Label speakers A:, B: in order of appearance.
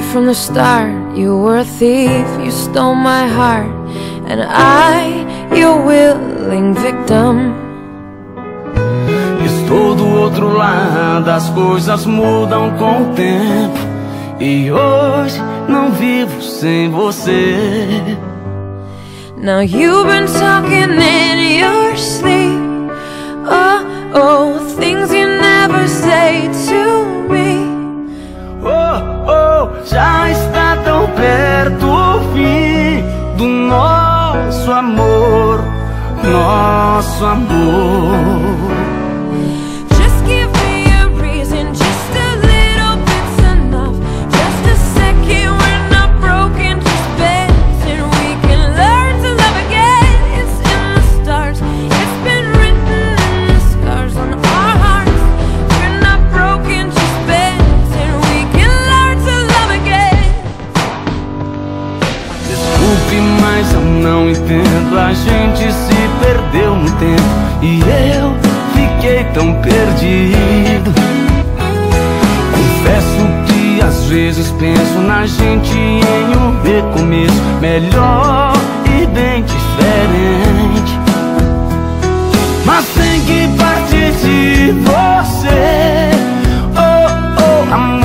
A: from the start. You were a thief, you stole my heart, and your willing victim.
B: Estou do outro lado, as coisas mudam com o tempo, e hoje não vivo sem você.
A: Now you've been talking in your sleep, oh, things you never say to me.
B: Já está tão perto o fim do nosso amor, nosso amor.
A: Just give me a reason, just a little bit's enough. Just a second, we're not broken, just bends, and we can learn to love again. It's in the stars, it's been written in the scars on our hearts. We're not broken, just bends, and we can learn to love again.
B: Desculpe, mas eu não entendo. A gente se perdeu no tempo e eu fiquei tão perdido. Confesso que às vezes penso na gente em um recomeço melhor e bem diferente, mas tem que partir de você. Oh, amor.